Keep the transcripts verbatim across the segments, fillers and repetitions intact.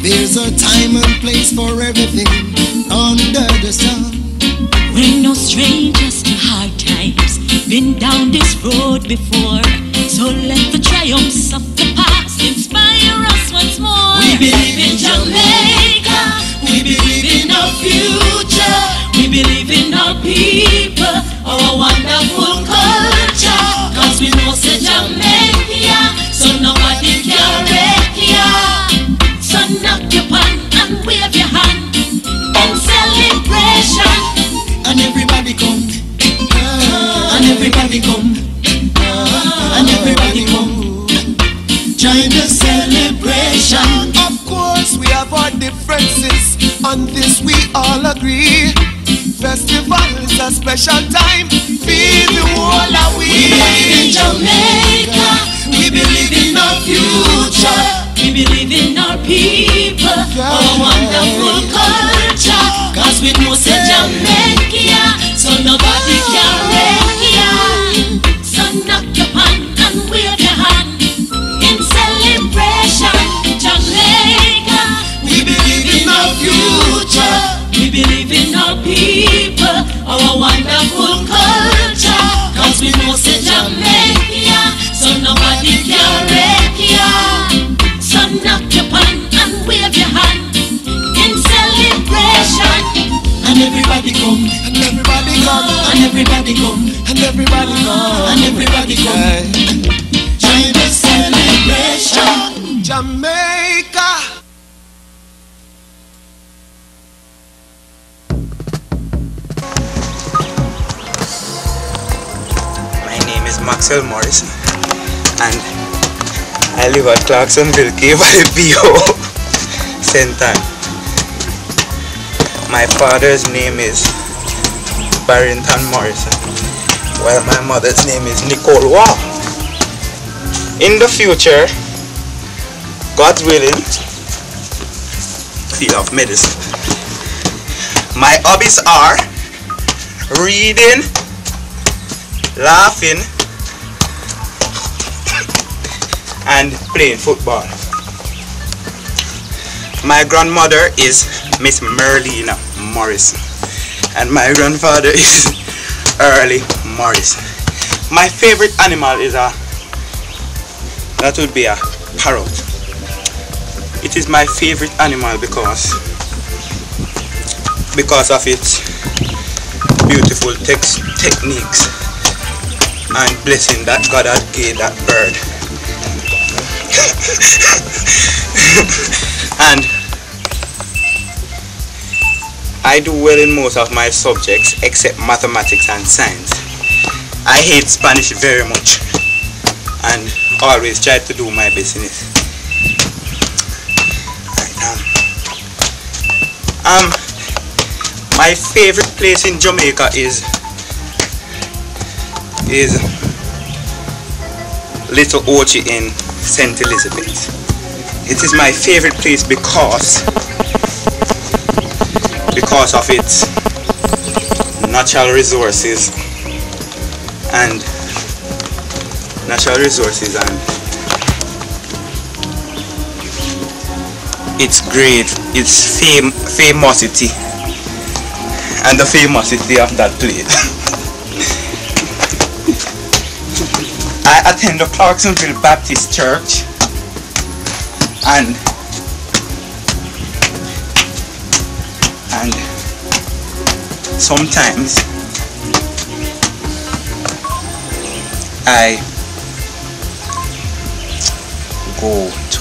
There's a time and place for everything under the sun. We're no strangers to hard times, been down this road before. So let the triumphs of the past inspire us once more. We believe in Jamaica, we believe in our future, we believe in our people, our wonderful culture. Cause we know say Jamaica, so nobody can wreck ya. So knock your pan and wave your hand in celebration. and everybody come, and everybody come, and everybody come. Join the celebration. Of course, we have our differences, on this we all agree. Festival is a special time, feel the whole of we. We believe in Jamaica, we believe in our future, we believe in our people, our wonderful culture. Cause we know say Jamaica, so nobody can wreck ya. So knock your pan and wave your hand in celebration. Jamaica, we believe in our future, we believe in our people, our wonderful culture. Cause we know say Jamaica, so nobody can wreck ya. So knock your pan and wave your hand in celebration. and everybody come, and everybody come, and everybody come, and everybody come, and everybody come. Join the celebration, Jamaica. My name is Maxwell Morris, and I live at Clarksonville, K Y P O Center. My father's name is Barrington Morrison, while my mother's name is Nicole Waugh. In the future, God's willing, field of medicine. My hobbies are reading, laughing, and playing football. My grandmother is Miss Merlina Morrison, and my grandfather is Early Morrison. My favorite animal is a, that would be a parrot. It is my favorite animal because, because of its beautiful tex techniques and blessing that God had gave that bird. And I do well in most of my subjects except mathematics and science. I hate Spanish very much and always try to do my business. Right, um, um, my favorite place in Jamaica is is Little Ochi in Saint Elizabeth. It is my favorite place because because of its natural resources and natural resources and its great, its fame, famosity and the famosity of that place. I attend the Clarksonville Baptist Church, and and sometimes I go to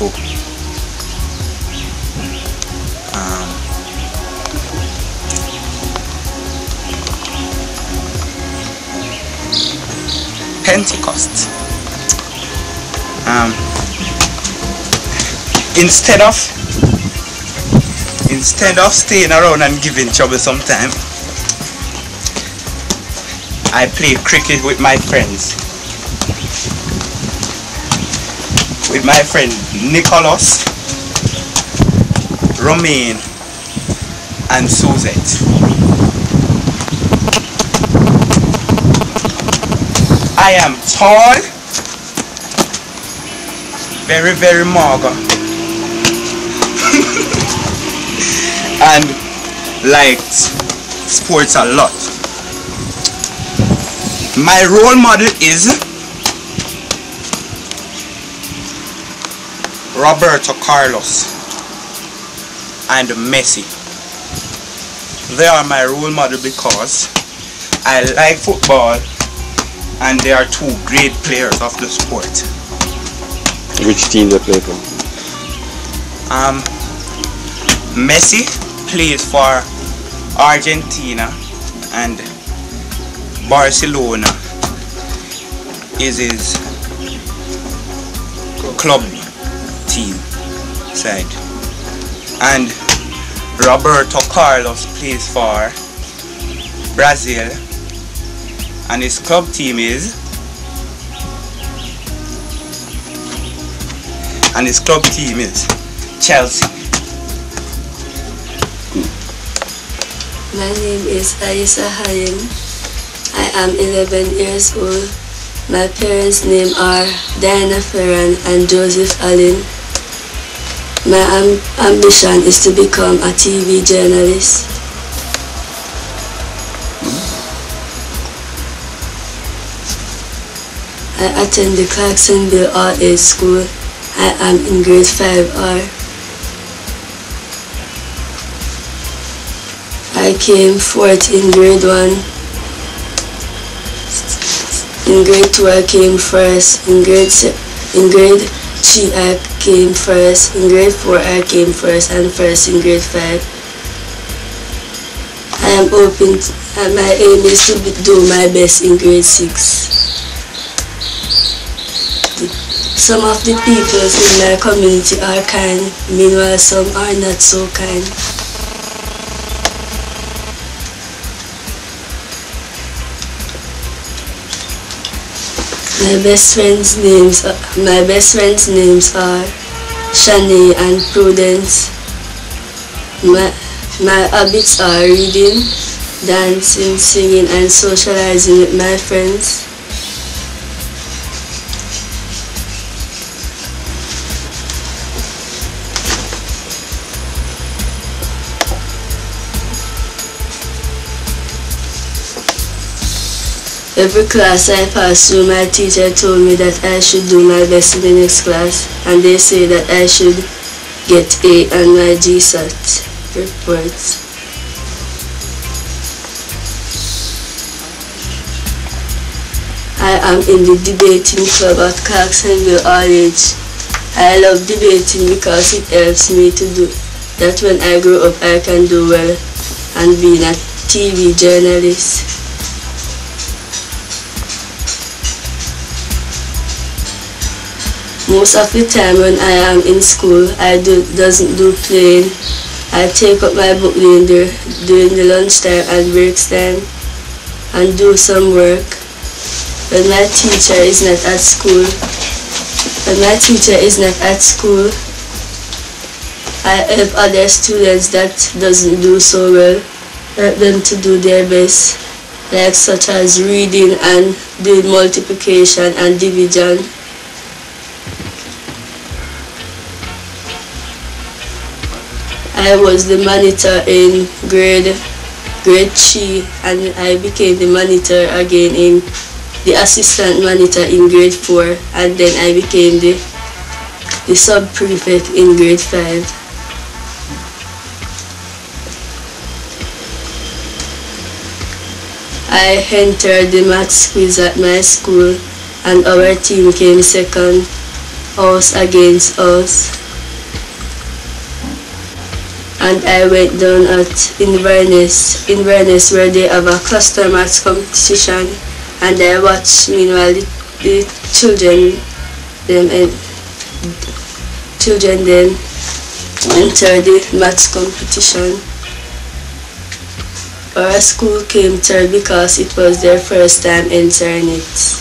um, Pentecost. Um, instead of instead of staying around and giving trouble sometime, I play cricket with my friends. With my friend Nicholas, Romaine, and Suzette. I am tall, very very mager. likes sports a lot. My role model is Roberto Carlos and Messi. They are my role model because I like football and they are two great players of the sport. Which team they play for? Um, Messi plays for Argentina and Barcelona is his club team side, and Roberto Carlos plays for Brazil and his club team is and his club team is Chelsea. My name is Aisa Hayem. I am eleven years old. My parents' name are Diana Ferran and Joseph Allen. My am ambition is to become a T V journalist. I attend the Clarksonville R A school. I am in grade five R. I came fourth in grade one. In grade two I came first. In grade in grade three I came first. In grade four I came first and first in grade five. I am open to, and my aim is to be, do my best in grade six. The, some of the people in my community are kind, meanwhile some are not so kind. My best friends' names, my best friends' names are Shanae and Prudence. My, my habits are reading, dancing, singing, and socializing with my friends. Every class I pass through, my teacher told me that I should do my best in the next class, and they say that I should get A on my G S A T reports. I am in the debating club at Clarksonville R H. I love debating because it helps me to do that when I grow up I can do well and be a T V journalist. Most of the time when I am in school, I do, doesn't do playing. I take up my book during the, during the lunchtime and breaks time and do some work. When my teacher is not at school, when my teacher is not at school, I help other students that doesn't do so well, help them to do their best, like such as reading and doing multiplication and division. I was the monitor in grade grade three, and I became the monitor again in the assistant monitor in grade four, and then I became the the sub prefect in grade five. I entered the maths quiz at my school, and our team came second, us against us. And I went down at Inverness, Inverness where they have a cluster maths competition, and I watched meanwhile the, the children them and children then enter the maths competition. Our school came third because it was their first time entering it.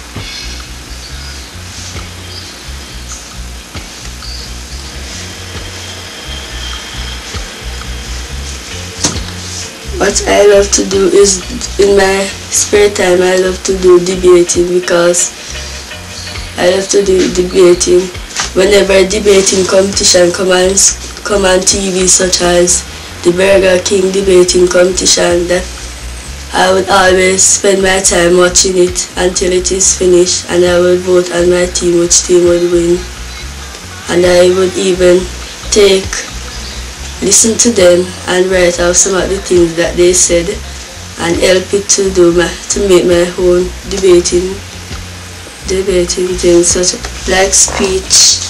What I love to do is, in my spare time, I love to do debating because I love to do debating. Whenever debating competition come on, come on T V, such as the Burger King debating competition, that I would always spend my time watching it until it is finished, and I would vote on my team, which team would win. And I would even take, listen to them and write out some of the things that they said and help it to do my, to make my own debating, debating things such like speech.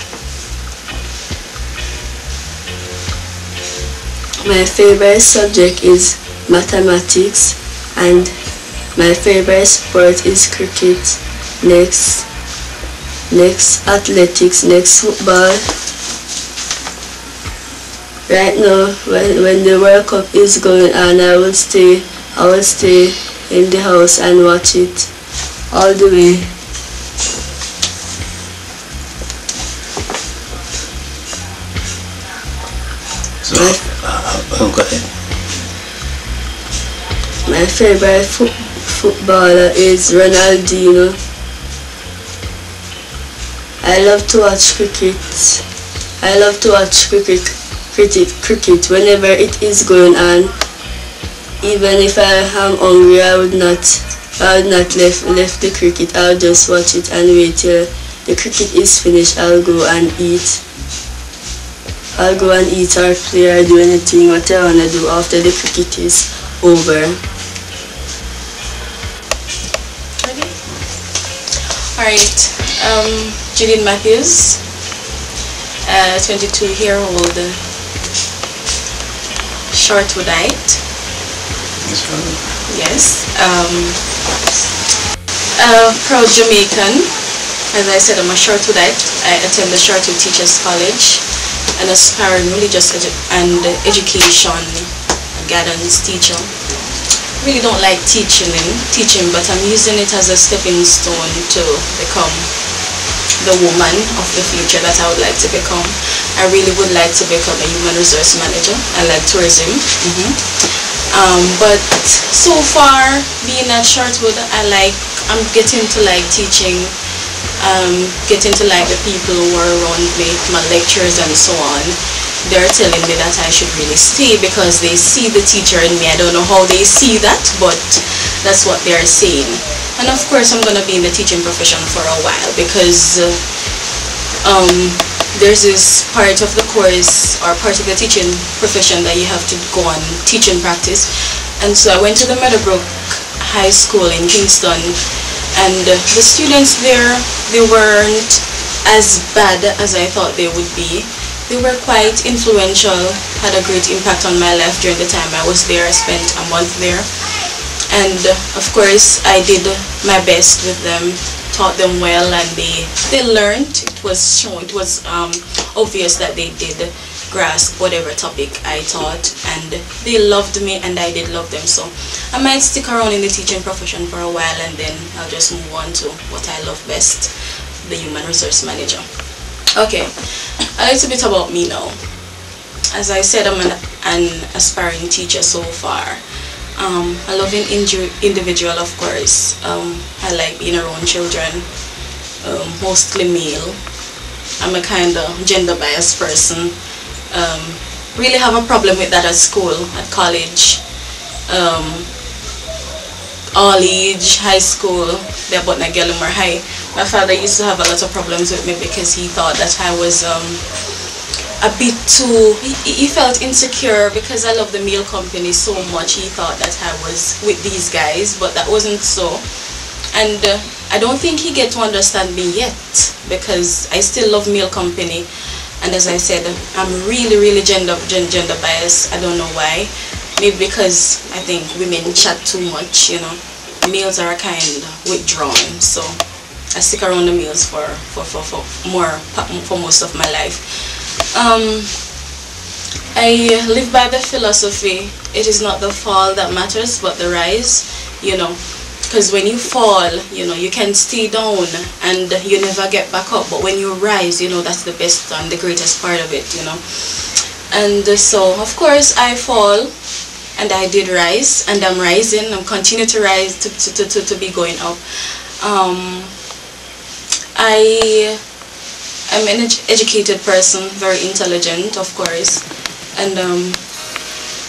My favorite subject is mathematics, and my favorite sport is cricket. Next, next athletics, next football. Right now, when, when the World Cup is going on, I will stay, I will stay in the house and watch it all the way. So, uh, uh, go ahead. My favorite fo footballer is Ronaldinho. I love to watch cricket. I love to watch cricket, cricket, cricket whenever it is going on. Even if I am hungry, I would not, I would not left left the cricket. I'll just watch it and wait till the cricket is finished. I'll go and eat. I'll go and eat or play or do anything what I wanna do after the cricket is over. Okay. Alright, um, Julian Matthews, uh, twenty-two year old, short-woodite. Yes. Um, uh, proud Jamaican. As I said, I'm a short-woodite. I attend the Shortwood Teachers College, an aspiring religious edu and education guidance teacher. Really don't like teaching, teaching, but I'm using it as a stepping stone to become the woman of the future that I would like to become. I really would like to become a human resource manager. I like tourism. Mm-hmm. um, but so far, being at Shortwood, I like, I'm getting to like teaching. Um, getting to like the people who are around me, my lecturers and so on. They're telling me that I should really stay because they see the teacher in me. I don't know how they see that, but that's what they're saying. And of course I'm going to be in the teaching profession for a while because uh, um, there's this part of the course or part of the teaching profession that you have to go on teaching practice. And so I went to the Meadowbrook High School in Kingston. And uh, the students there, they weren't as bad as I thought they would be. They were quite influential, had a great impact on my life during the time I was there. I spent a month there. And uh, of course, I did my best with them, taught them well, and they, they learned. It was shown, it was um, obvious that they did grasp whatever topic I taught, and they loved me and I did love them. So I might stick around in the teaching profession for a while, and then I'll just move on to what I love best, the human resource manager. Okay, a little bit about me now. As I said, I'm an, an aspiring teacher so far. Um, a loving individual, of course. Um, I like being around children, um, mostly male. I'm a kind of gender biased person. Um, really have a problem with that at school, at college, um, all age, high school, they're about my girl more high. My father used to have a lot of problems with me because he thought that I was um, a bit too, he, he felt insecure because I love the male company so much. He thought that I was with these guys, but that wasn't so. And uh, I don't think he get to understand me yet because I still love male company. And as I said, I'm really, really gender, gender biased. I don't know why. Maybe because I think women chat too much, you know. Males are kind of withdrawn. So I stick around the males for, for, for, for more, for most of my life. Um, I live by the philosophy, it is not the fall that matters, but the rise, you know. Because when you fall, you know, you can stay down and you never get back up. But when you rise, you know, that's the best and the greatest part of it, you know. And so, of course, I fall and I did rise and I'm rising. I'm continue to rise, to, to, to, to be going up. Um, I am an ed educated person, very intelligent, of course. And um,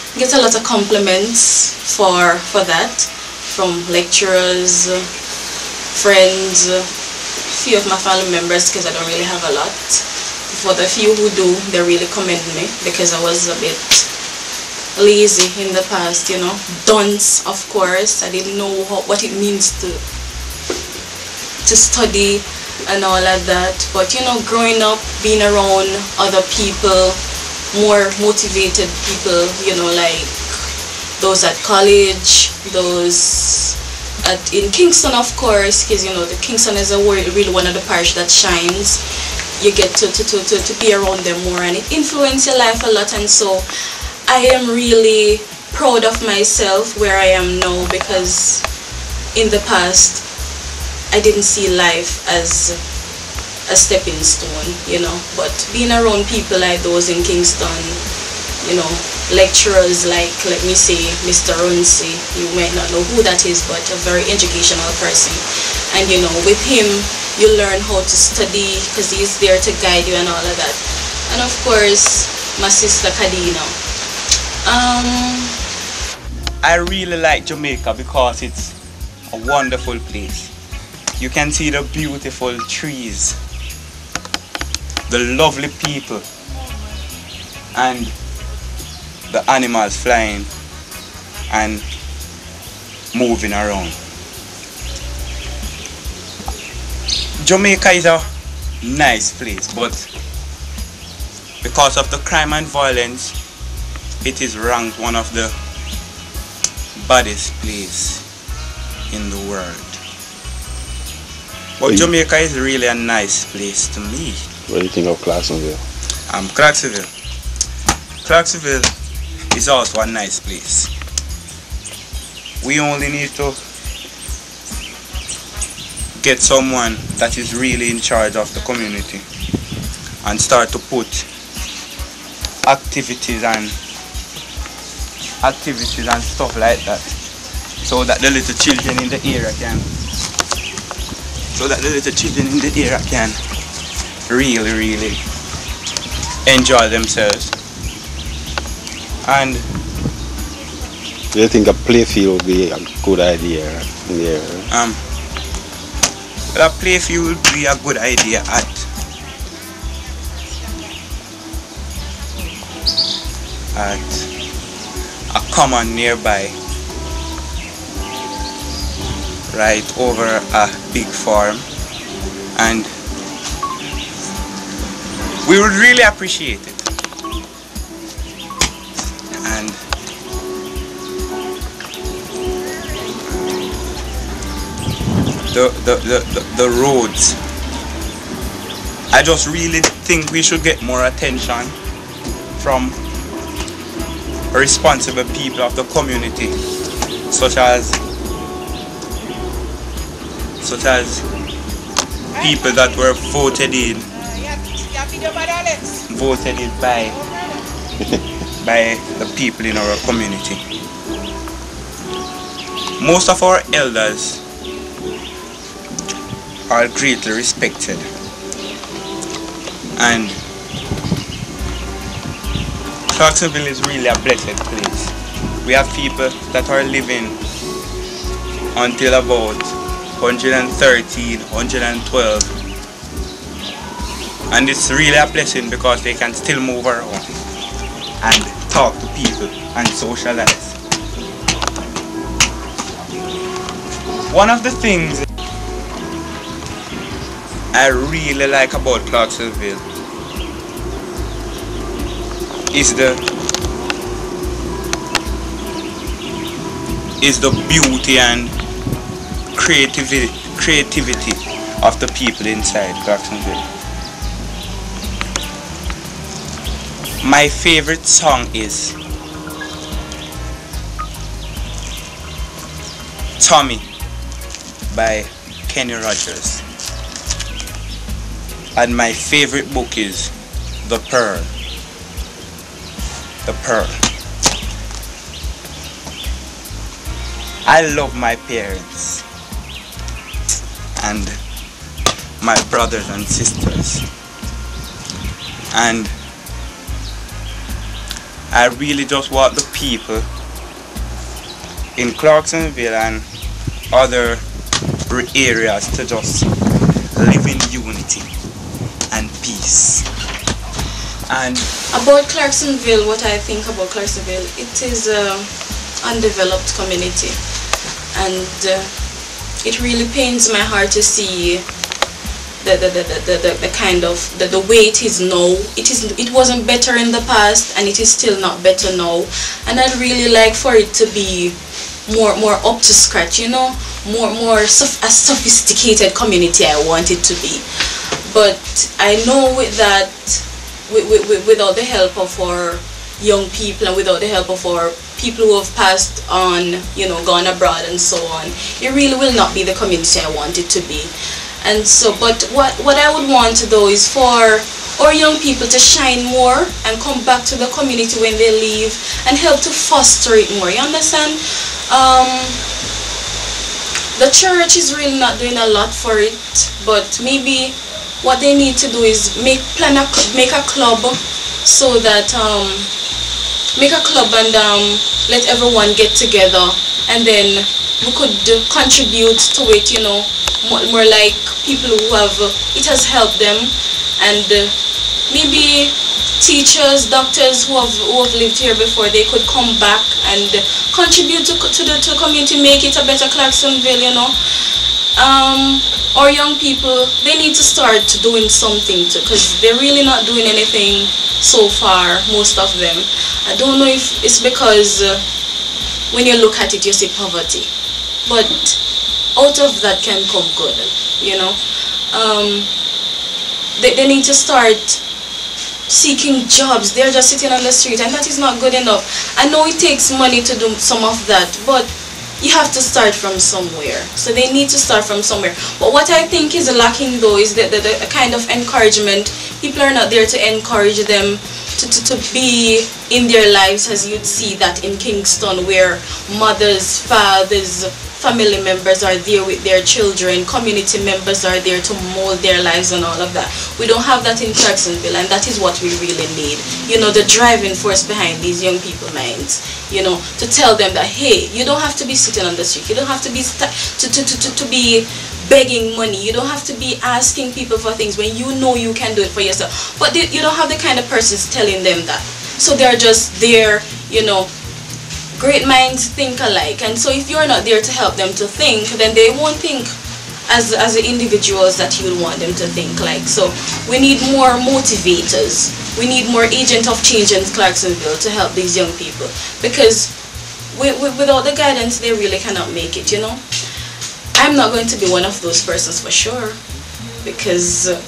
get a lot of compliments for for that from lecturers, friends, a few of my family members, because I don't really have a lot. For the few who do, they really commend me because I was a bit lazy in the past, you know. Dunce, of course. I didn't know how, what it means to to study and all of that. But you know, growing up, being around other people, more motivated people, you know, like those at college, those at in Kingston, of course, because you know the Kingston is a really one of the parish that shines. You get to to, to, to to be around them more, and it influences your life a lot. And so I am really proud of myself where I am now, because in the past I didn't see life as a stepping stone, you know. But being around people like those in Kingston, you know, lecturers like, let me say, Mister Runcie, you might not know who that is, but a very educational person. And you know, with him you learn how to study because he's there to guide you and all of that. And of course, my sister Kadina. Um, I really like Jamaica because it's a wonderful place. You can see the beautiful trees, the lovely people, and the animals flying and moving around. Jamaica is a nice place, but because of the crime and violence, it is ranked one of the baddest places in the world. But Jamaica is really a nice place to me. What do you think of Clarksonville? Um, Clarksonville. Clarksonville is also a nice place. We only need to get someone that is really in charge of the community and start to put activities and activities and stuff like that, so that the little children in the area can so that the little children in the area can really really enjoy themselves. And do you think a play field would be a good idea in the area? Um, well, a play field would be a good idea at at a common nearby, right over a big farm, and we would really appreciate it. And the the, the, the the roads, I just really think we should get more attention from responsible people of the community, such as such as people that were voted in voted in by by the people in our community. Most of our elders are greatly respected, and Clarksonville is really a blessed place. We have people that are living until about one hundred thirteen, one hundred twelve, and it's really a blessing because they can still move around and talk to people and socialize. One of the things I really like about Clarksonville is the is the beauty and creativity creativity of the people inside Clarksonville. My favorite song is Tommy by Kenny Rogers, and my favorite book is The Pearl. The Pearl. I love my parents and my brothers and sisters, and I really just want the people in Clarksonville and other areas to just live in unity and peace. And about Clarksonville, what I think about Clarksonville, it is an undeveloped community, and uh, it really pains my heart to see the the, the, the, the, the kind of the, the way it is now. It is it wasn't better in the past, and it is still not better now, and I'd really like for it to be more more up to scratch, you know, more more sof a sophisticated community I want it to be. But I know with that, with, with, without the help of our young people and without the help of our people who have passed on, you know, gone abroad and so on, it really will not be the community I want it to be. And so, but what what I would want though is for our young people to shine more and come back to the community when they leave and help to foster it more. You understand? Um, the church is really not doing a lot for it, but maybe what they need to do is make plan a make a club, so that um, make a club and um, let everyone get together, and then we could contribute to it. You know, more, more like people who have it has helped them, and uh, maybe teachers, doctors who have who have lived here before, they could come back and contribute to to the to the community, make it a better Clarksonville. You know. Um, our young people, they need to start doing something too, because they're really not doing anything so far, most of them. I don't know if it's because uh, when you look at it you see poverty, but out of that can come good, you know. Um, they, they need to start seeking jobs. They're just sitting on the street, and that is not good enough. I know it takes money to do some of that, but you have to start from somewhere. So they need to start from somewhere. But what I think is lacking though is the, the, the kind of encouragement. People are not there to encourage them to, to, to be in their lives, as you'd see that in Kingston, where mothers, fathers, family members are there with their children, community members are there to mold their lives and all of that. We don't have that in Clarksonville, and that is what we really need. You know, the driving force behind these young people's minds, you know, to tell them that, hey, you don't have to be sitting on the street, you don't have to be to, to, to, to, to be begging money, you don't have to be asking people for things when you know you can do it for yourself. But they, you don't have the kind of persons telling them that. So they're just there, you know. Great minds think alike, and so if you're not there to help them to think, then they won't think as as the individuals that you would want them to think like. So we need more motivators, we need more agent of change in Clarksonville to help these young people, because we, we, without the guidance they really cannot make it, you know. I'm not going to be one of those persons for sure, because uh,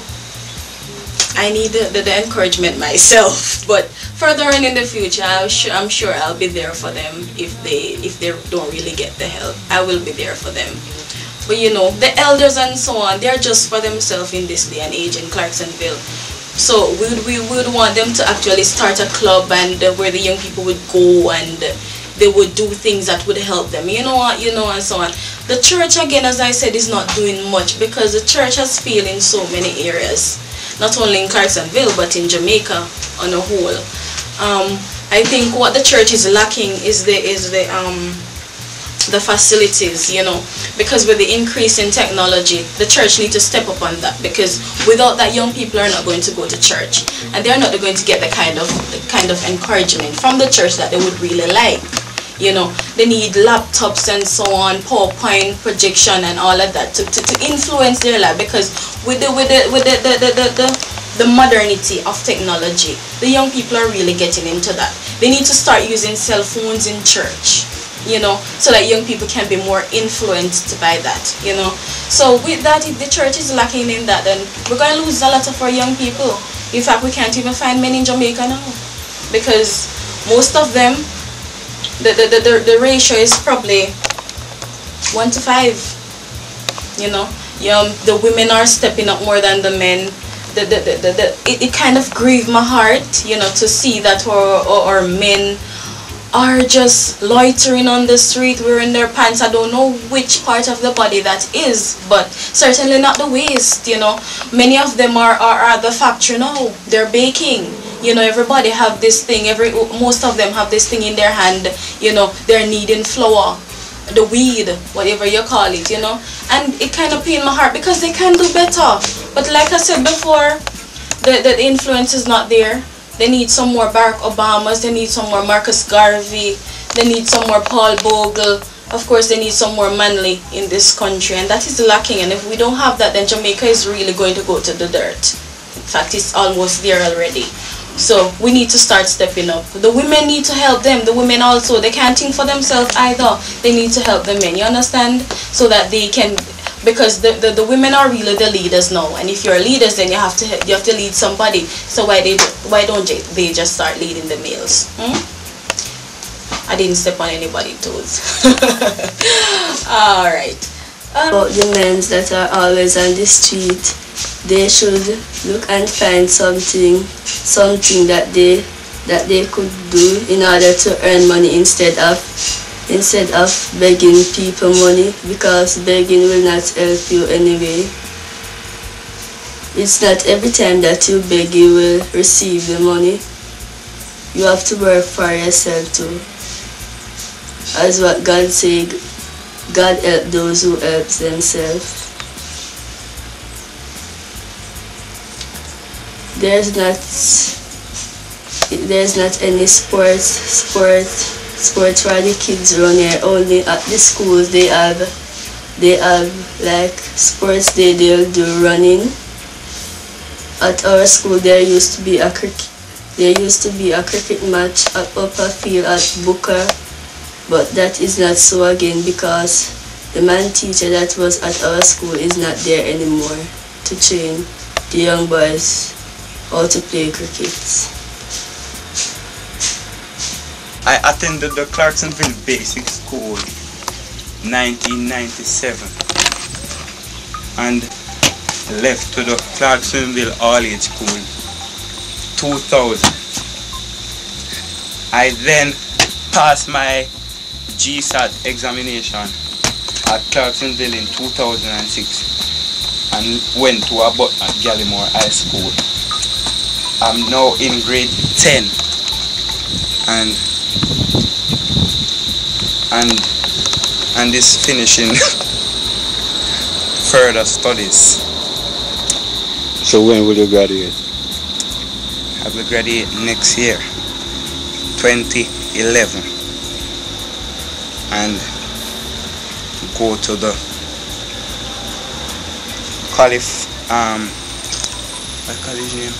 I need the, the, the encouragement myself. But further on in the future, I'm sure, I'm sure I'll be there for them if they if they don't really get the help. I will be there for them. But you know, the elders and so on, they're just for themselves in this day and age in Clarksonville. So we would, we would want them to actually start a club, and uh, where the young people would go and uh, they would do things that would help them, you know what, you know, and so on. The church, again, as I said, is not doing much, because the church has failed in so many areas. Not only in Clarksonville, but in Jamaica on a whole. Um, I think what the church is lacking is the is the um, the facilities, you know, because with the increase in technology, the church needs to step up on that, because without that, young people are not going to go to church, and they're not going to get the kind of the kind of encouragement from the church that they would really like. You know, they need laptops and so on, PowerPoint projection and all of that to, to, to influence their life, because with the with the with the the, the, the, the the modernity of technology, the young people are really getting into that. They need to start using cell phones in church, you know, so that young people can be more influenced by that, you know. So with that, if the church is lacking in that, then we're going to lose a lot of our young people. In fact, we can't even find many in Jamaica now, because most of them, The, the, the, the ratio is probably one to five, you know. Um, the women are stepping up more than the men. The, the, the, the, the, it, it kind of grieved my heart, you know, to see that our, our, our men are just loitering on the street, wearing their pants. I don't know which part of the body that is, but certainly not the waist, you know. Many of them are, are, are at the factory now. They're baking. You know, everybody have this thing, every most of them have this thing in their hand, you know, they're needing flour, the weed, whatever you call it, you know. And it kind of pain my heart because they can do better. But like I said before, the, the influence is not there. They need some more Barack Obamas, they need some more Marcus Garvey, they need some more Paul Bogle. Of course, they need some more manly in this country, and that is lacking. And if we don't have that, then Jamaica is really going to go to the dirt. In fact, it's almost there already. So we need to start stepping up. The women need to help them. The women also, they can't think for themselves either. They need to help the men, you understand? So that they can, because the, the, the women are really the leaders now. And if you're leaders, then you have to you have to lead somebody. So why they why don't they just start leading the males? Hmm? I didn't step on anybody's toes. Alright. Um, About the men that are always on the street, they should look and find something something that they that they could do in order to earn money instead of instead of begging people money, because begging will not help you anyway. It's not every time that you beg you will receive the money. You have to work for yourself too. As what God said, God help those who help themselves. There's not there's not any sports sport sports where the kids run here. Only at the schools they have they have like sports day they'll do running. At our school there used to be a cricket there used to be a cricket match at Upper Field at Booker. But that is not so again because the man teacher that was at our school is not there anymore to train the young boys how to play cricket. I attended the Clarksonville Basic School nineteen ninety-seven and left to the Clarksonville All-Age School two thousand. I then passed my G S A T examination at Clarksonville in two thousand six and went to Abbott at Gallimore High School. I'm now in grade ten and and and is finishing further studies. So when will you graduate? I will graduate next year, twenty eleven. And go to the college, um, what college name?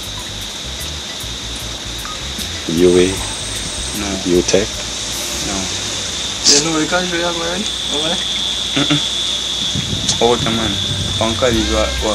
U A? No. U Tech? No. You know the college you are going? Over? Mm-mm. Out man. One college what? What?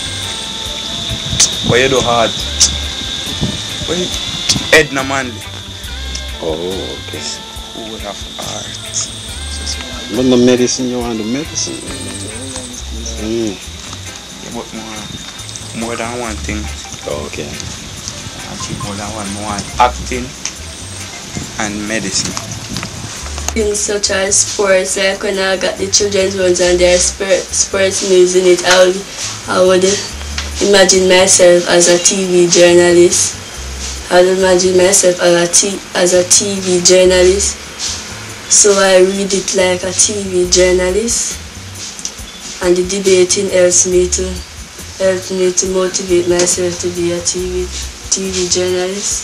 What you do hard? What you? Edna Manley. Oh, okay. School of Art. But the medicine, you want the medicine? Mm. But more, more than one thing. Okay. I think more than one. More acting and medicine. Things such as sports, like when I got the children's ones and their sports news in it, I would, I would imagine myself as a T V journalist. I would imagine myself as a, t as a T V journalist. So I read it like a T V journalist, and the debating helps me to help me to motivate myself to be a T V T V journalist.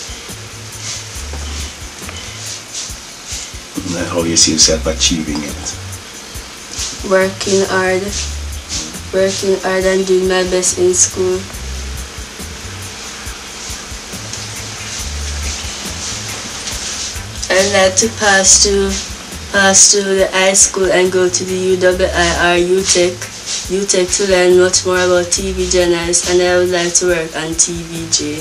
And how you see yourself achieving it? Working hard, working hard and doing my best in school. I'd like to pass to pass to the high school and go to the U W I or U Tech, U Tech to learn much more about T V journalists, and I would like to work on T V J.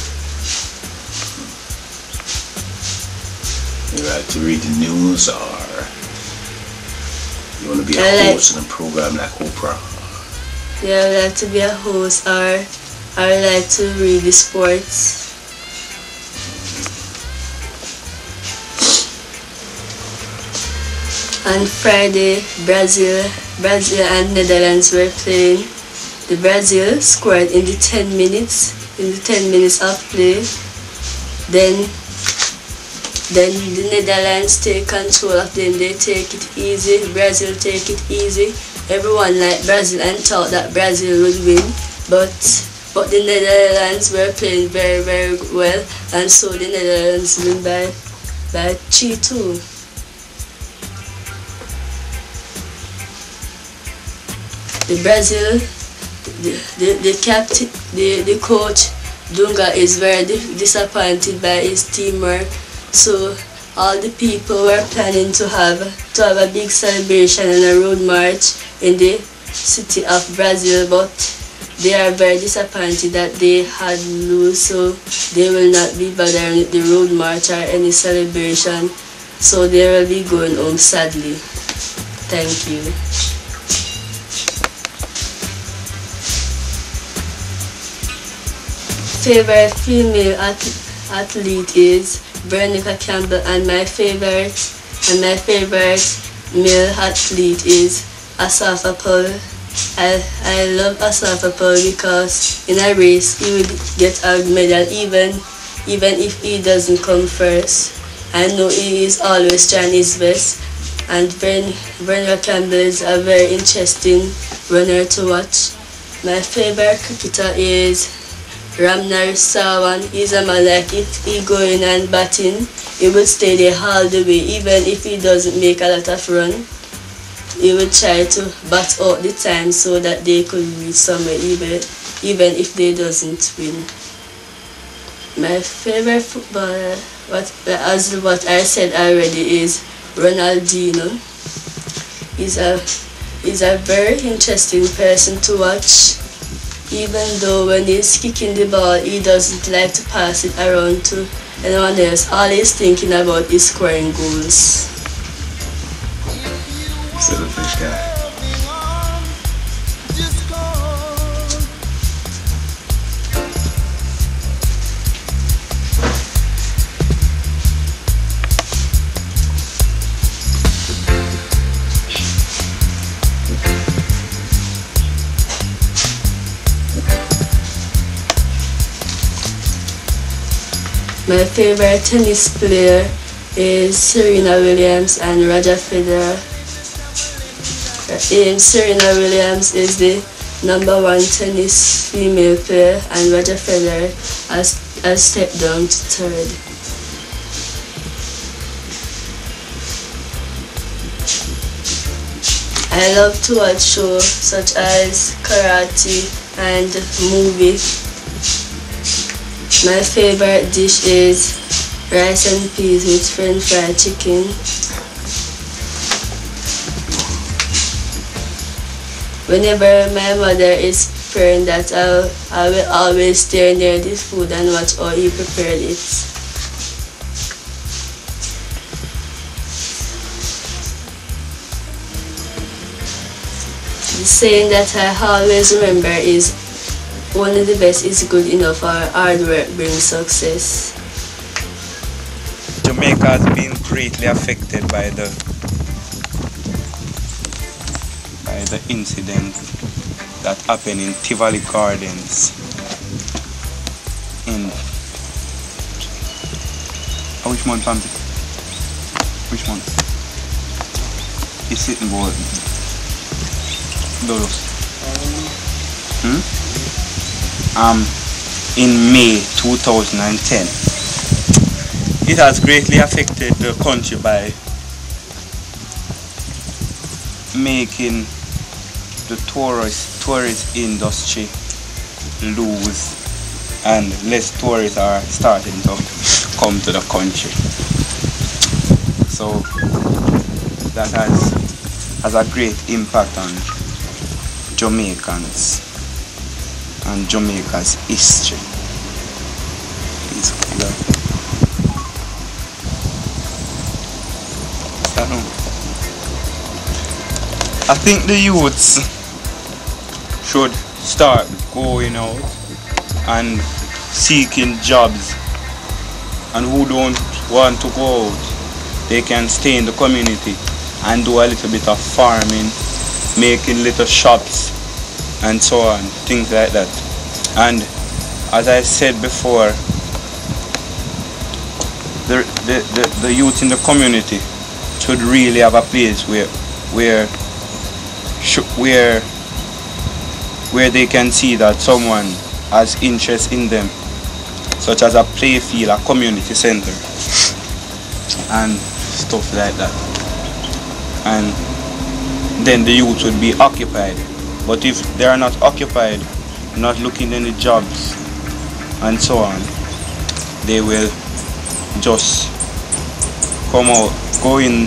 You like to read the news, or you want to be a I host like, in a program like Oprah? Yeah, I would like to be a host, or I would like to read the sports. On Friday, Brazil, Brazil and Netherlands were playing. The Brazil scored in the ten minutes in the ten minutes of play. Then then the Netherlands take control of them. They take it easy. Brazil take it easy. Everyone liked Brazil and thought that Brazil would win, but but the Netherlands were playing very very well, and so the Netherlands win by by three two. The Brazil, the the, the captain, the the coach Dunga is very disappointed by his teamwork. So all the people were planning to have to have a big celebration and a road march in the city of Brazil, but they are very disappointed that they had lose, so they will not be bothering with the road march or any celebration. So they will be going home sadly. Thank you. Favorite female athlete is Veronica Campbell, and my favorite and my favorite male athlete is Asafa Paul. I, I love Asafa Paul because in a race he would get a medal even even if he doesn't come first. I know he is always trying his best, and Veronica Campbell is a very interesting runner to watch. My favorite cricketer is Ramnar Sawan. He's a man, like if he going and batting, he will stay there all the way. Even if he doesn't make a lot of run, he will try to bat out the time so that they could reach somewhere, even, even if they doesn't win. My favorite footballer, what, as what I said already, is Ronaldinho. He's a, he's a very interesting person to watch. Even though when he's kicking the ball, he doesn't like to pass it around to anyone else. All he's thinking about is scoring goals. Selfish guy. My favorite tennis player is Serena Williams and Roger Federer. And Serena Williams is the number one tennis female player, and Roger Federer has, has stepped down to third. I love to watch shows such as karate and movies. My favorite dish is rice and peas with french fried chicken. Whenever my mother is preparing that, I'll, I will always stay near the food and watch how he prepared it. The saying that I always remember is, only the best is good enough, or hard work brings success. Jamaica has been greatly affected by the by the incident that happened in Tivoli Gardens in oh, which month, family? Which month? It's sitting board. Dodos. Hmm? Um, in May two thousand ten. It has greatly affected the country by making the tourist tourist industry lose, and less tourists are starting to come to the country. So that has has a great impact on Jamaicans and Jamaica's history. Please, I think the youths should start going out and seeking jobs, and who don't want to go out, they can stay in the community and do a little bit of farming, making little shops and so on, things like that. And as I said before, the, the, the, the youth in the community should really have a place where where where where they can see that someone has interest in them, such as a play field, a community center, and stuff like that. And then the youth would be occupied. But if they are not occupied, not looking any jobs and so on, they will just come out, go in,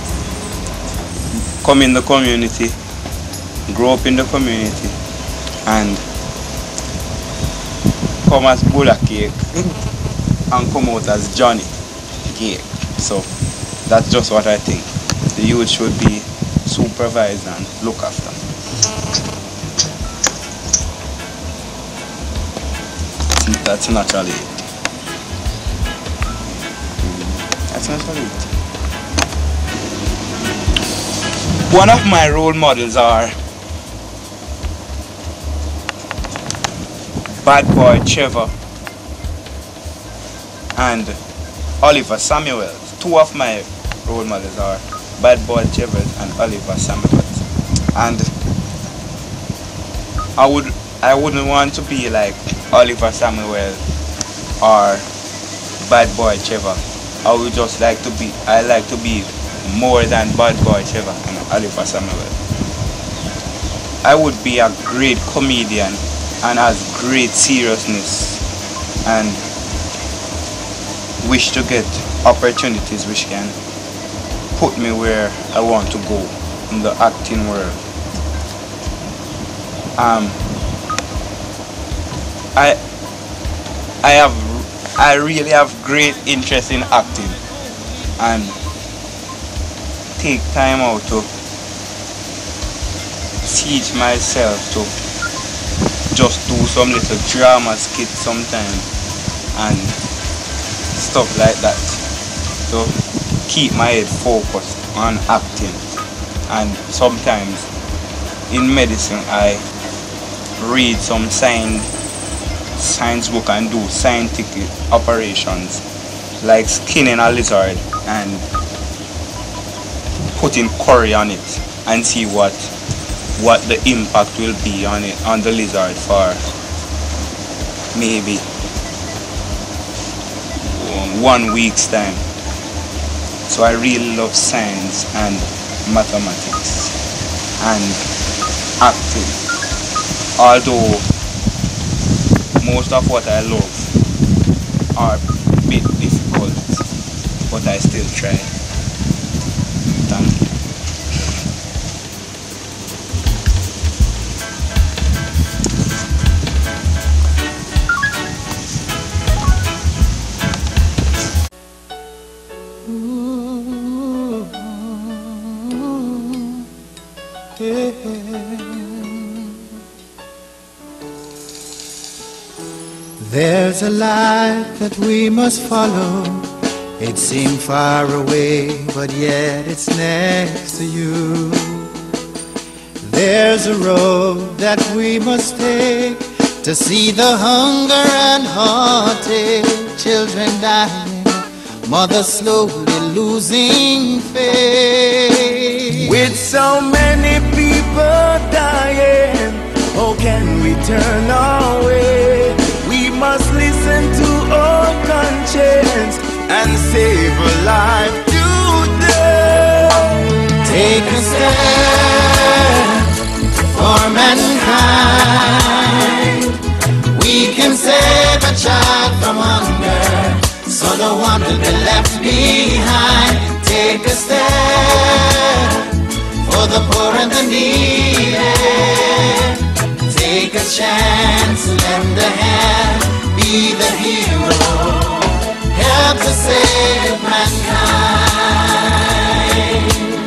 come in the community, grow up in the community, and come as Buddha Cake and come out as Johnny Cake. So that's just what I think. The youth should be supervised and looked after. That's naturally it. That's naturally it. One of my role models are Bad Boy Trevor and Oliver Samuels. Two of my role models are Bad Boy Trevor and Oliver Samuels. And I would I wouldn't want to be like Oliver Samuel or Bad Boy Trevor. I would just like to be I like to be more than Bad Boy Trevor and Oliver Samuel. I would be a great comedian and has great seriousness and wish to get opportunities which can put me where I want to go in the acting world. Um, I I have I really have great interest in acting and take time out to teach myself to just do some little drama skits sometimes and stuff like that. So keep my head focused on acting. And sometimes in medicine I read some science science book and do scientific operations like skinning a lizard and putting curry on it and see what what the impact will be on it on the lizard for maybe one week's time. So I really love science and mathematics and acting, although most of what I love are a bit difficult, but I still try. Thank you. There's a life that we must follow. It seems far away, but yet it's next to you. There's a road that we must take to see the hunger and heartache, children dying, mothers slowly losing faith. With so many people dying, how can we turn away? We must listen to our conscience and save a life today. Take a stand for mankind. We can save a child from hunger, so no one will be left behind. Take a stand for the poor and the needy. Take a chance, lend a hand, be the hero, help to save mankind.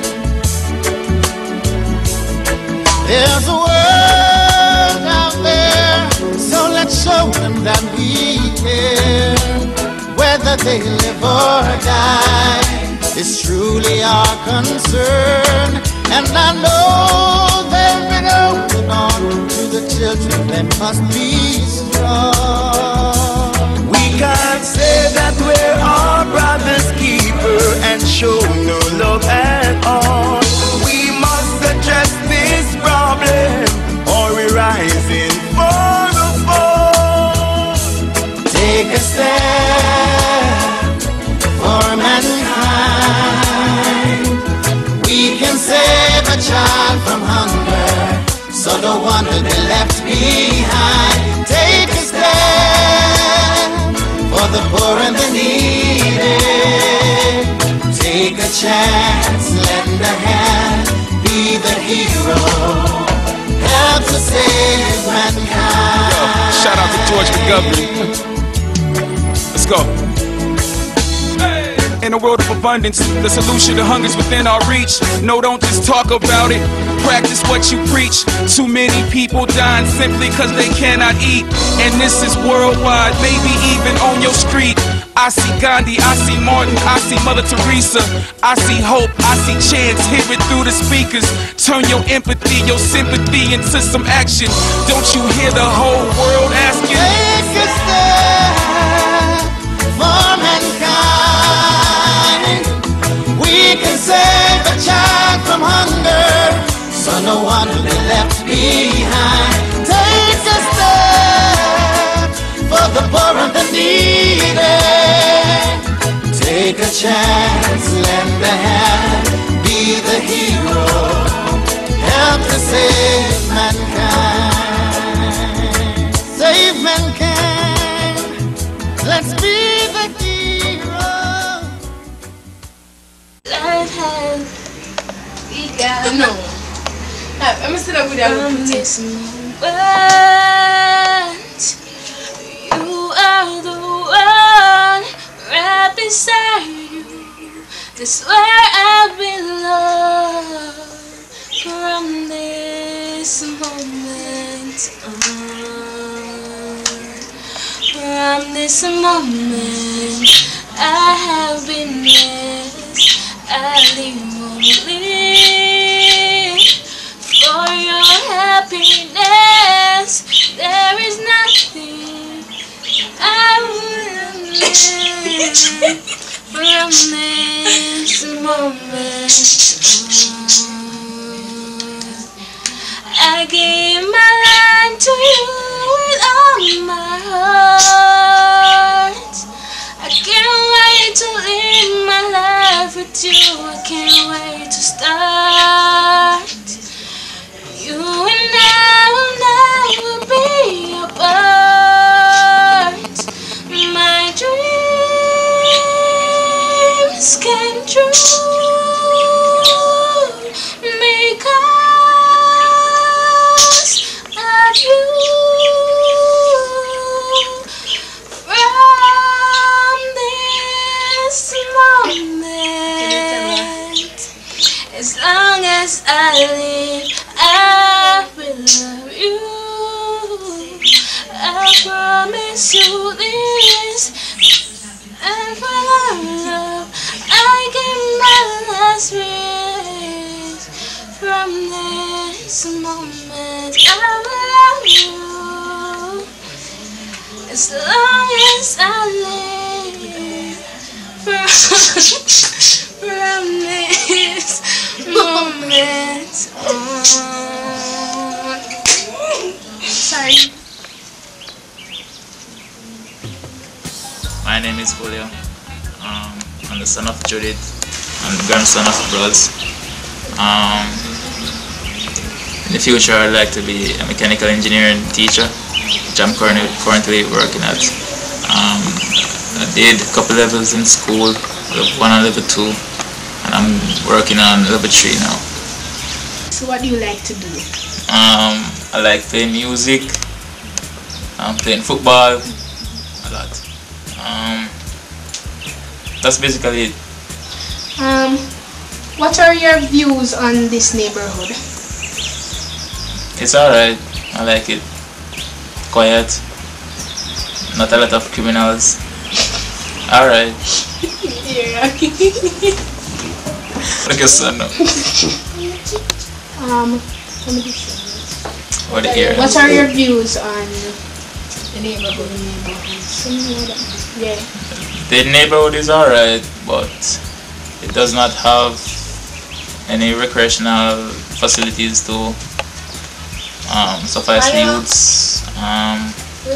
There's a world out there, so let's show them that we care, whether they live or die. is truly our concern. And I know there'll be no holding on to the children that must be strong. We can't say that we're our brother's keeper and show no love at all. We must address this problem or we're rising for the fall. Take a step for mankind. We can save a child from hunger, so no one will be left behind. Take a step for the poor and the needy. Take a chance, lend a hand, be the hero. Help to save mankind. Yo, shout out to George McGovern. Let's go. In a world of abundance, the solution to hunger is within our reach. No, don't just talk about it, practice what you preach. Too many people dying simply cause they cannot eat, and this is worldwide, maybe even on your street. I see Gandhi, I see Martin, I see Mother Teresa, I see hope, I see chance, hear it through the speakers. Turn your empathy, your sympathy into some action. Don't you hear the whole world asking? Take a step for mankind. We can save a child from hunger, so no one will be left behind. Take a step for the poor and the needy. Take a chance, lend a hand, be the hero. Help to save mankind. Save mankind. Let's be the hero. Life has begun. No. I'm gonna sit up with From you. this moment, you are the one right beside you. That's where I belong. From this moment on, from this moment, I have been blessed. I live only for your happiness. There is nothing I wouldn't live from this moment on. I gave my life to you with all my heart. I can't wait to live my life with you. I can't wait to start. You and I will never be apart. My dreams came true because of you. From this moment, as long as I live, I will love you. I promise you this, and for our love, I give my last breath. From this moment, I will love you. As long as I live, from, from this moment on. Sorry. My name is Julio. Um, I'm the son of Judith and grandson of Bros. Um, in the future, I'd like to be a mechanical engineer and teacher, which I'm currently, currently working at. Um, I did a couple levels in school, level one and level two, and I'm working on level three now. So what do you like to do? Um, I like playing music, I'm playing football, a lot. Um, that's basically it. Um, what are your views on this neighborhood? It's alright, I like it. Quiet, not a lot of criminals. Alright. Yeah. I guess I know. Um, let me just What the area? What are your views on the neighborhood? Yeah. The neighborhood is alright, but it does not have any recreational facilities to um, suffice the youths. Um,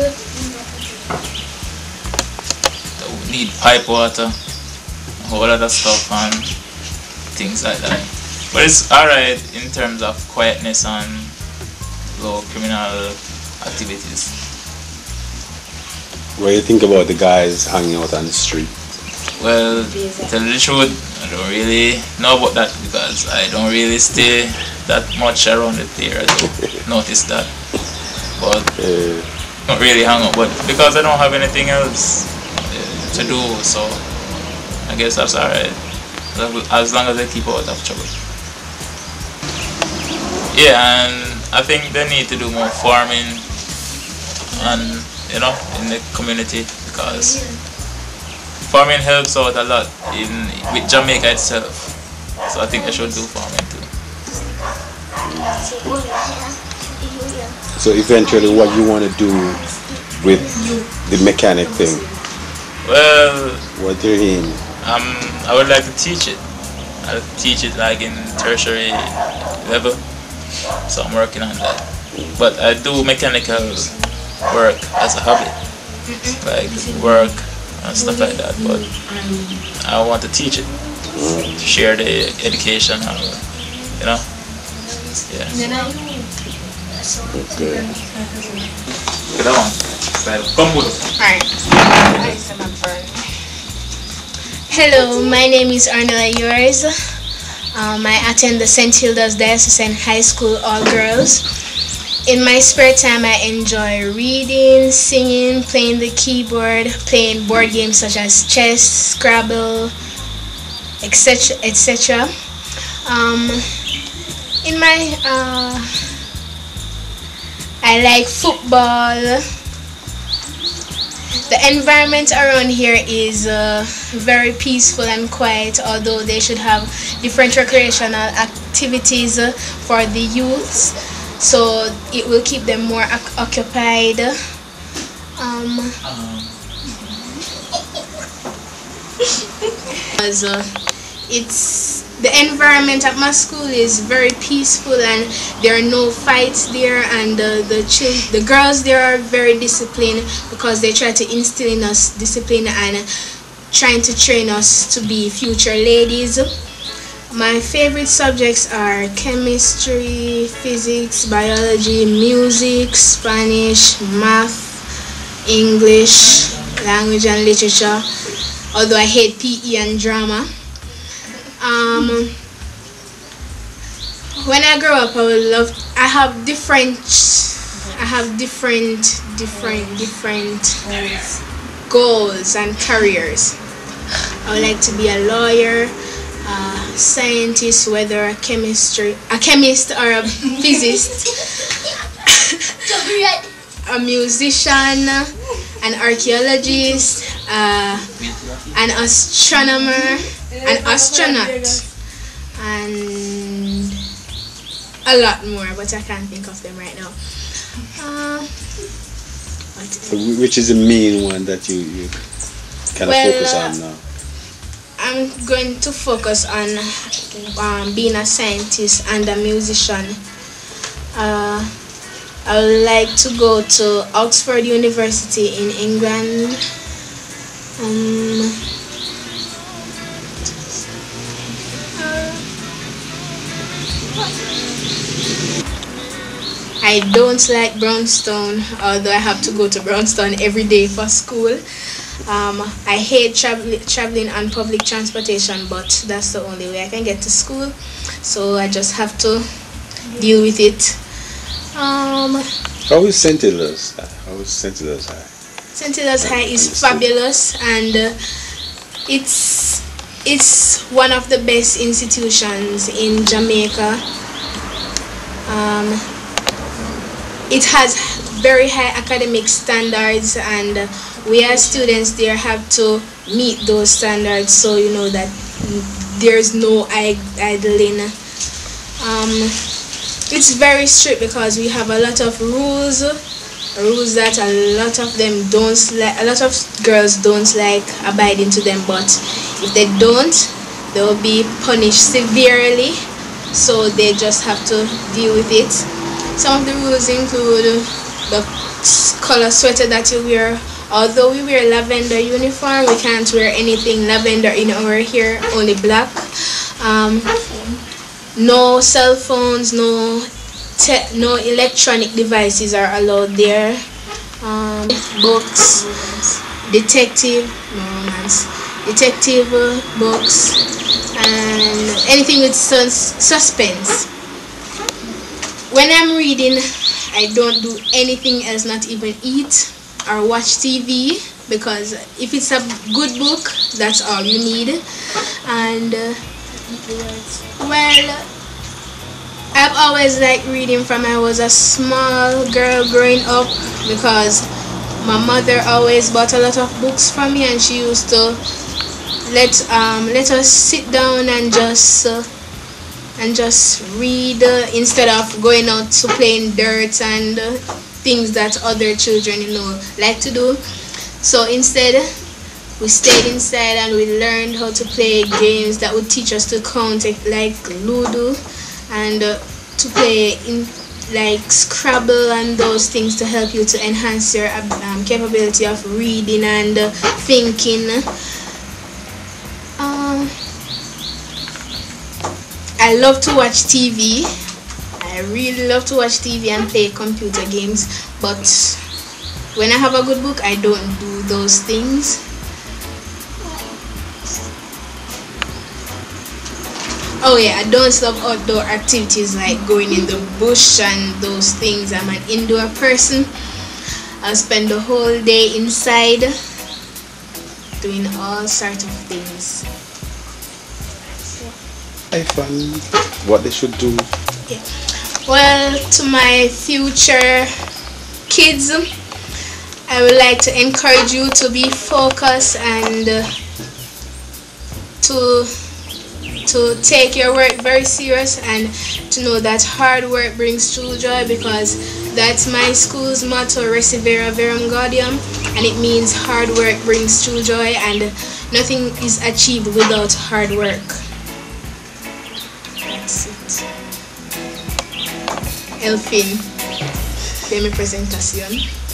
need pipe water, a whole lot of stuff and things like that. But it's alright in terms of quietness and low criminal activities. What do you think about the guys hanging out on the street? Well, to tell you the truth, I don't really know about that because I don't really stay that much around the area to notice that. But uh, don't really hang out. But because I don't have anything else uh, to do, so I guess that's alright. As long as they keep out of trouble. Yeah, and I think they need to do more farming and you know in the community because farming helps out a lot in with Jamaica itself. So I think they should do farming too. So eventually what you want to do with the mechanic thing? Well, what do you mean? Um, I would like to teach it. I'll teach it like in tertiary level. So I'm working on that. But I do mechanical work as a hobby. Like work and stuff like that. But I want to teach it. To share the education and, you know. Yeah. Okay. Look at that one. Come with us. Alright. Hello, my name is Arnella Yours. Um, I attend the Saint Hilda's Diocesan High School All Girls. In my spare time, I enjoy reading, singing, playing the keyboard, playing board games such as chess, Scrabble, et cetera, et cetera. Um, in my, uh, I like football. The environment around here is uh, very peaceful and quiet, although they should have different recreational activities uh, for the youths, so it will keep them more occupied. Um, as, uh, it's the environment at my school is very peaceful and there are no fights there, and uh, the chil the girls there are very disciplined because they try to instill in us discipline and trying to train us to be future ladies. My favorite subjects are chemistry, physics, biology, music, Spanish, math, English, language and literature, although I hate P E and drama. Um, when I grow up, I would love. I have different. I have different, different, different goals and careers. I would like to be a lawyer, a scientist, whether a chemistry, a chemist or a physicist, a musician, an archaeologist, uh, an astronomer, an astronaut, and a lot more, but I can't think of them right now. Uh, so which is the main one that you, you kind of well, focus uh, on now? I'm going to focus on um, being a scientist and a musician. Uh, I would like to go to Oxford University in England. Um, I don't like Brownstone, although I have to go to Brownstone every day for school. Um, I hate travel traveling on public transportation, but that's the only way I can get to school, so I just have to deal with it. Um, How is Saint Hilda's? How is Saint Hilda's High? Saint Hilda's High is fabulous, and uh, it's it's one of the best institutions in Jamaica. Um, it has very high academic standards, and we as students there have to meet those standards, so you know that there's no idling. Um, it's very strict because we have a lot of rules, rules that a lot of them don't like. A lot of girls don't like abiding to them, but if they don't, they will be punished severely. So they just have to deal with it. Some of the rules include the color sweater that you wear. Although we wear lavender uniform, we can't wear anything lavender in our hair, only black. Um, no cell phones, no te no electronic devices are allowed there. Um, books, detective, no romance, detective uh, books, and anything with sus suspense. When I'm reading, I don't do anything else, not even eat or watch T V, because if it's a good book, that's all you need. And uh, well, I've always liked reading from I was a small girl growing up, because my mother always bought a lot of books for me, and she used to let um let us sit down and just uh, and just read uh, instead of going out to play in dirt and uh, things that other children, you know, like to do. So instead, we stayed inside and we learned how to play games that would teach us to count, like Ludo, and uh, to play in like Scrabble and those things to help you to enhance your um, capability of reading and uh, thinking. Um, I love to watch T V. I really love to watch T V and play computer games, but when I have a good book, I don't do those things. Oh yeah, I don't love outdoor activities like going in the bush and those things. I'm an indoor person. I'll spend the whole day inside doing all sorts of things. I find what they should do. Yeah. Well, to my future kids, I would like to encourage you to be focused and uh, to to take your work very serious, and to know that hard work brings true joy, because that's my school's motto, Resevera Verum Gaudium, and it means hard work brings true joy, and nothing is achieved without hard work. That's it. Elfin, de mi presentación.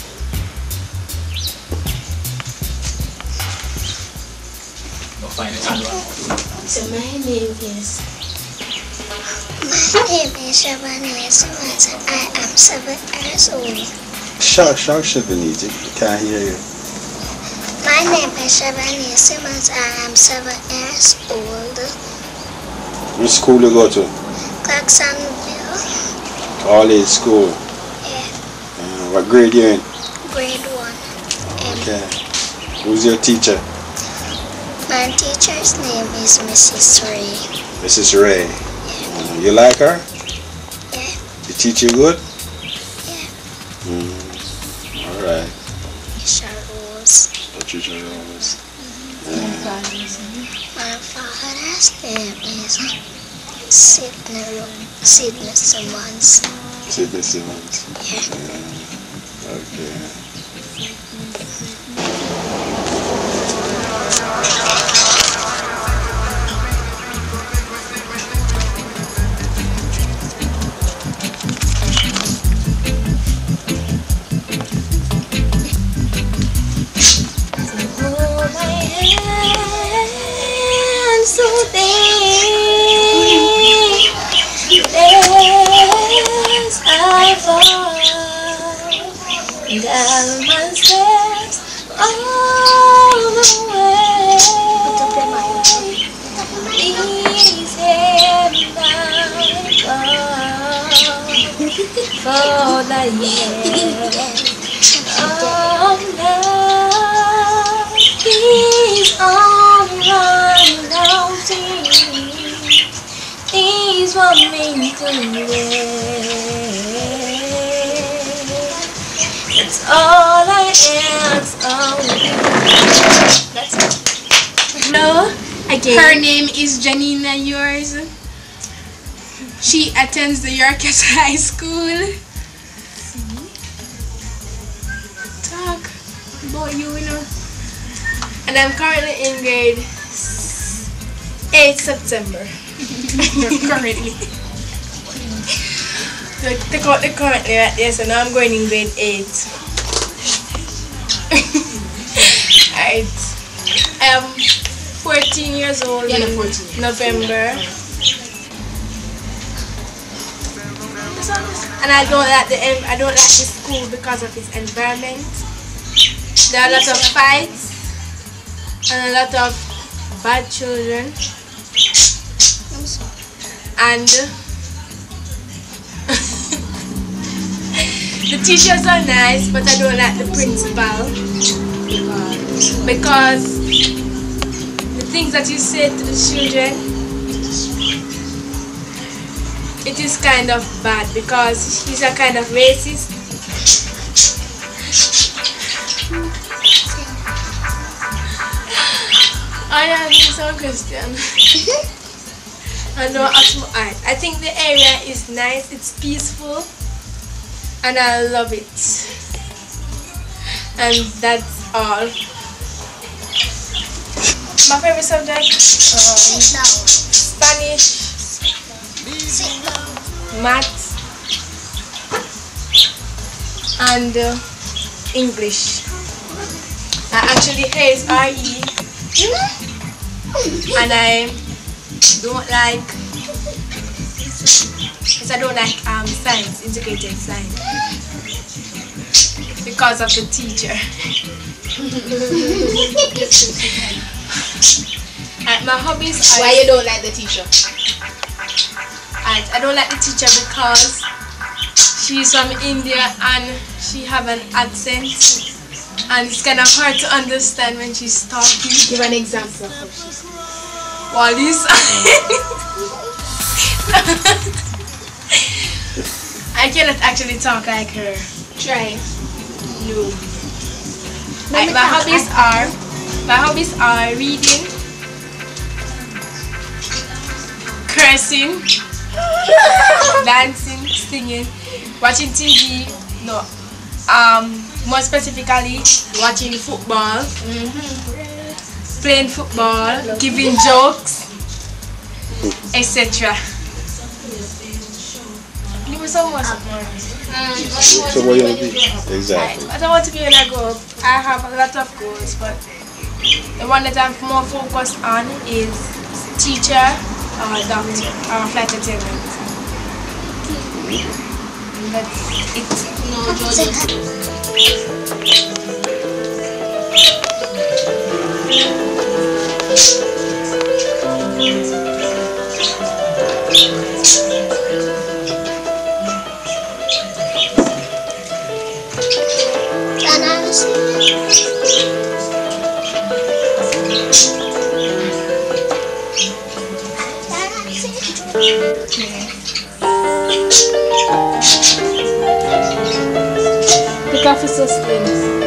So my name is My name is Shabani Simmons. I am seven years old. Shout, shout, Shabani, I can't hear you. My name is Shabani Simmons. I am seven years old. Which school you go to? Clarksonville. All age school. Yeah. Uh, what grade you in? Grade one. Um, Okay. Who's your teacher? My teacher's name is Missus Ray. Missus Ray. Yeah. Uh, you like her? Yeah. You teach you good? Yeah. Mm. All right. Teacher Rose. What teacher Rose? Mm-hmm. Uh, My father's name is Sidney Sidney Simmons. Sidney Simmons. Yeah. Uh, okay. Down my steps all the way. Please hear my call for the years of love. These all run down these want me to live. That's all I ask of you. That's it. No, Again. Her name is Janina Yours. She attends the Yorkers High School. Talk about you, you know. And I'm currently in grade eight September. Currently. So take out the currently right there, so now I'm going in grade eight. Alright. I am fourteen years old Yeah, in fourteen. November. And I don't like the I don't like the school because of its environment. There are a lot of fights and a lot of bad children. And the teachers are nice, but I don't like the principal because the things that you say to the children, it is kind of bad because he's a kind of racist. I am some Christian. I know I I think the area is nice, it's peaceful, and I love it. And that's all. My favorite subject, um, Spanish, maths, and uh, English. I actually hate R E, and I don't like, because I don't like um, science, integrated science, because of the teacher. uh, my hobbies are... Why you don't like the teacher? I, I don't like the teacher because she's from India and she have an accent and it's kind of hard to understand when she's talking. Give an example of how she's Wallis. I cannot actually talk like her. Try. No. I, my hobbies are my hobbies are reading, cursing, dancing, singing, watching T V, no, um, more specifically watching football, mm-hmm. playing football, giving jokes, et cetera. Give me some more support. So what you want to be? Exactly. I don't want to be when I grow up. I have a lot of goals, but the one that I'm more focused on is teacher or doctor or flight attendant. That's it. No, the coffee sustains.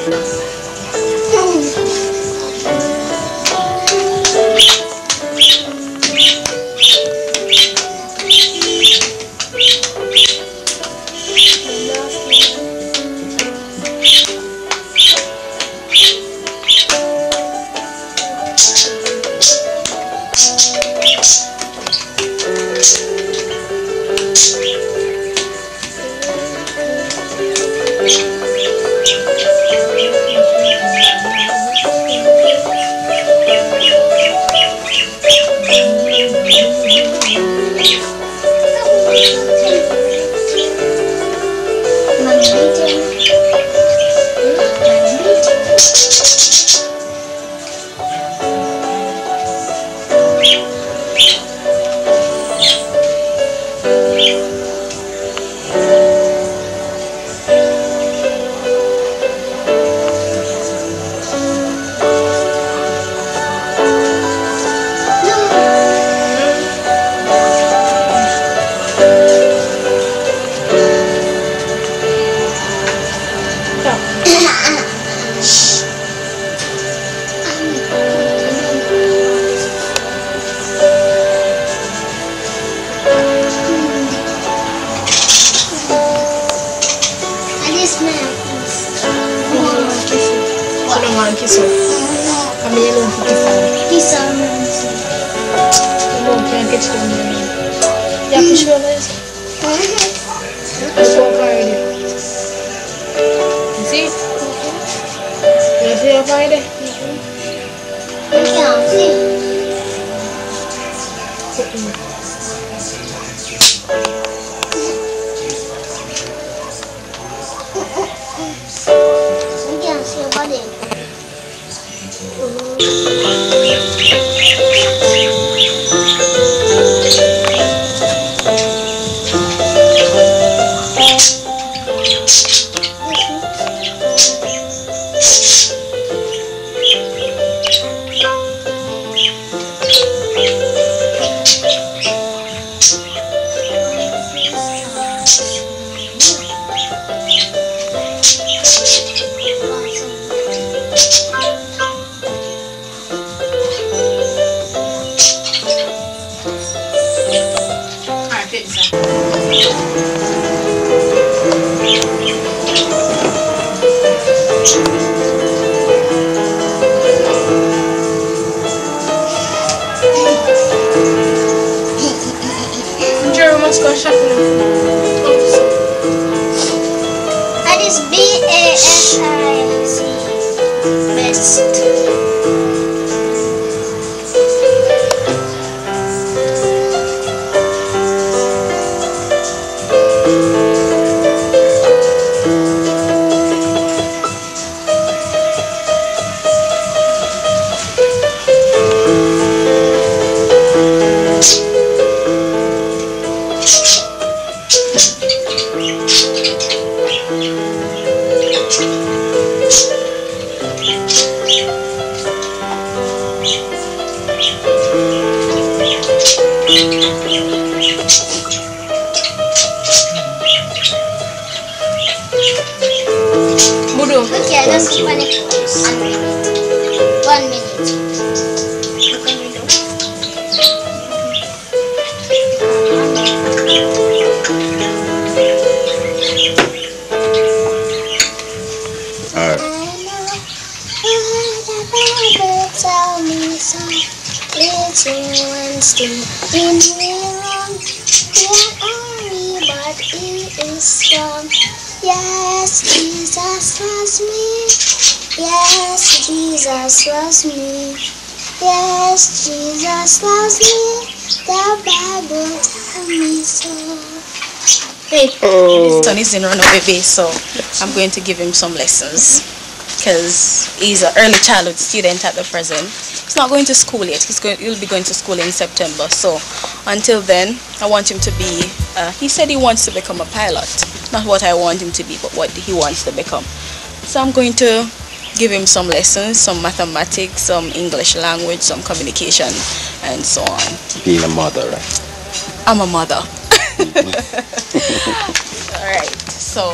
He's in runaway base, so I'm going to give him some lessons because he's an early childhood student at the present. He's not going to school yet. He's going. He'll be going to school in September. So until then, I want him to be. Uh, he said he wants to become a pilot. Not what I want him to be, but what he wants to become. So I'm going to give him some lessons, some mathematics, some English language, some communication, and so on. Being a mother, right? I'm a mother. Alright, so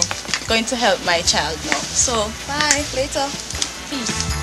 going to help my child now. So bye, later. Peace.